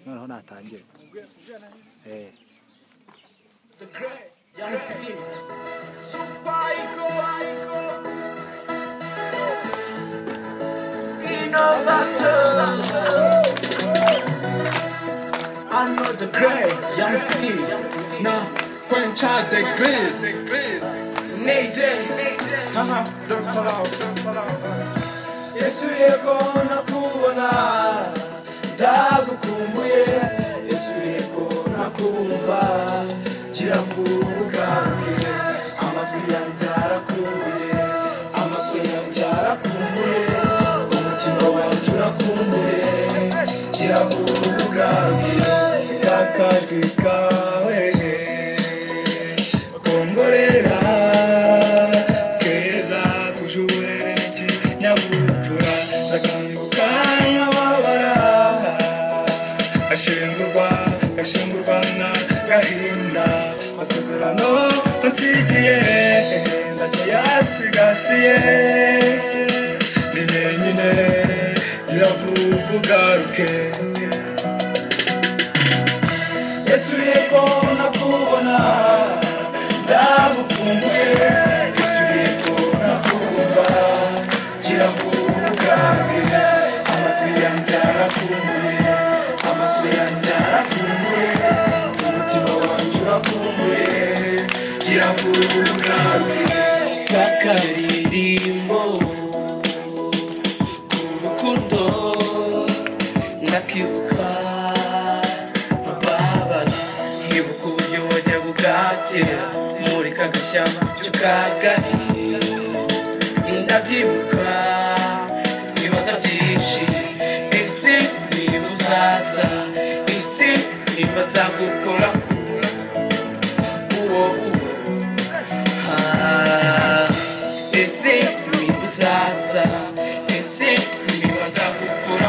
noneho natangire. The great young people, super innovators. I know the great young people. Now, when child the great, don't fall out. Yesu yeko nakubona, ndagukumbuye. Yesu yeko nakumva, kiravuga amatwi yanjye arakumbuye, amaso yanjye arakumbuye, umutima wanjye urakumbuye, kiravuga kakajwi kawe kongorera keza kujurere n'ikinyabupfura ndakanguka nkababara gashengurwa n'agahinda amasezerano nsigiye ndacyayasigasiye ni jyenyine kiravuga ugaruke. Yesu yego nakubona ndagukumbuye, Yesu yego nakumva kiravuga amatwi yanjye arakumbuye, amaso yanjye arakumbuye, umutima wanjye urakumbuye, kiravuga kakaririmbo k'urukundo ndakibuka nkibuka uburyo wajya gugatira muri kagashyamba cy'ukagari, ndabyibuka ibibazo byinshi, isi niba uzaza, isi niba nzagukora uwo isi niba uzaza, isi niba nzagukora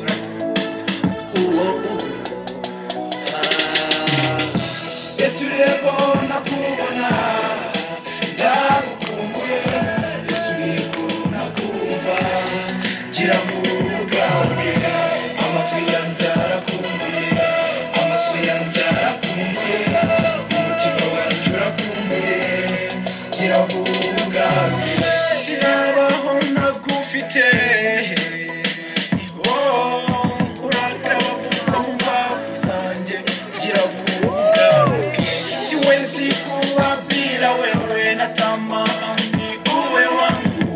uwo Yesu yego nakubona ndagukumbuye, Yesu yego nakumva kiravuga amatwi yanjye arakumbuye, amaso yanjye arakumbuye, umutima wanjye urakumbuye, kiravuga sinabaho ntagufite. Siwezi kuwapila wewe natamani uwe wangu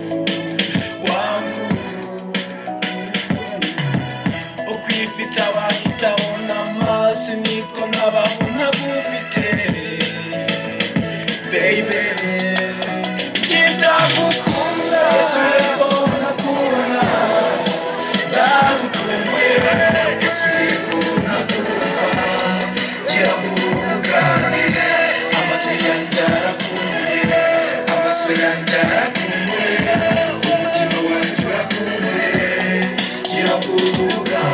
ukwifita wahitaona masi niko nabaho ntagufite baby ndagukunda. Yesu yego nakubona ndagukumbuye, Yesu yego nakumva kiravuga amatwi yanjye arakumbuye, amaso yanjye arakumbuye, umutima wanjye urakumbuye, kiravuga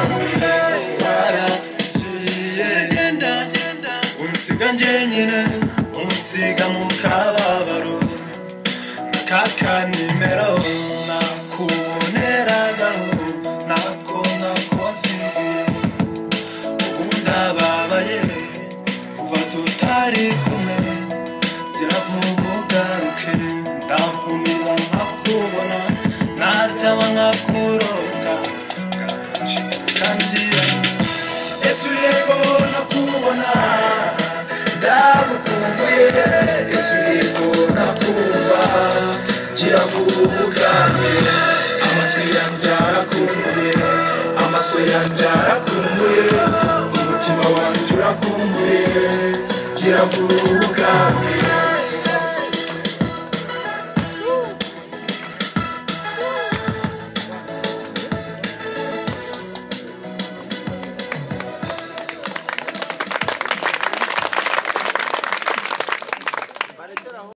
waragiye unsiga njyenyine, unsiga mu kababaro n'aka nimero nakuboneragaho nako nakonsiye, ubu ndababaye kuva tutari kumwe, kiravuga ugaruke ndakumira nkakubona, naryama nkakurota kangira. Yesu yego nakubona ndagukumbuye, Yesu yego nakumva kiravuga amatwi yanjye arakumbuye, amaso yanjye arakumbuye, umutima wanjye urakumbuye, kiravuga